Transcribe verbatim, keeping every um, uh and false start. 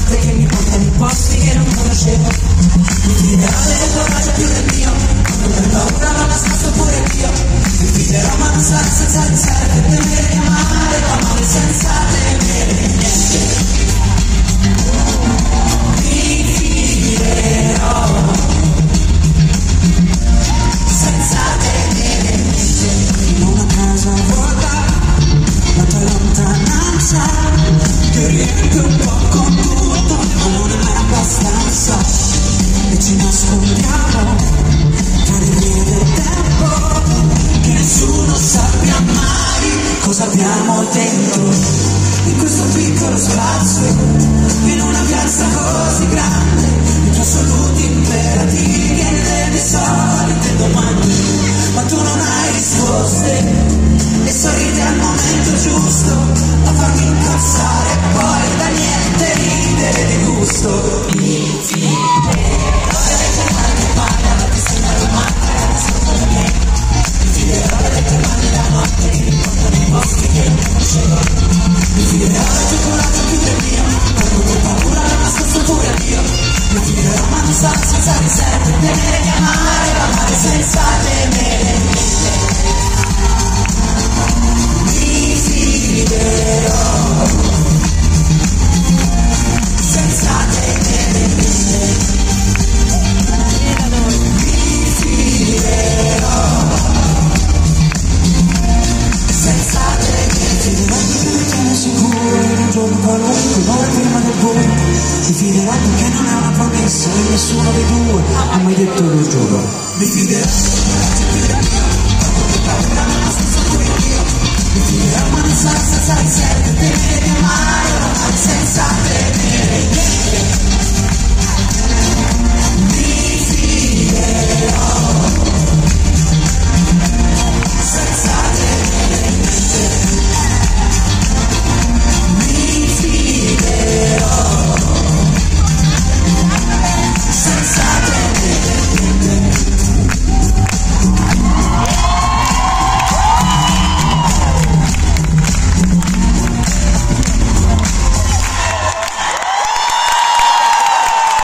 notte che mi portano in posti che non conoscevo. Mi fiderò del coraggio più del mio, quando per paura l'ho nascosto pure io. Mi fiderò ma non sarà senza riserve, temere di amare, amare senza temere niente. Mi fiderò senza temere niente. In una casa vuota, la tua lontananza che riempie un po' con tutto, ma non è mai abbastanza. E ci nascondiamo tra le vie del tempo, che nessuno sappia mai cosa abbiamo dentro. In questo piccolo spazio, in una piazza così grande, i tuoi assoluti imperativi e le mie solite domande, ma tu non hai risposte e sorridi al momento giusto a farmi incazzare, poi da niente ridere di gusto. Mi fiderò delle tue mani che parlano, ti sembra romantica, nascosto da me. Mi fiderò delle tue mani la notte che mi portano in boschi che non conoscevo. Mi fiderò del tuo coraggio più del mio, quando per paura l'ho nascosto pure io. Mi fiderò ma non sarò senza riserve, temere di amare, amare senza temere niente. Mi fiderò senza temere niente. Mi fiderò senza temere niente. Sicuro in un giorno qualunque, ora prima del buio. Mi fiderò perché non è una promessa e nessuno dei due ha mai detto lo giuro. Mi fiderò più del mio, quando per paura non nascosto pure io. Mi fiderò ma non sarà senza riserve, temere di amare.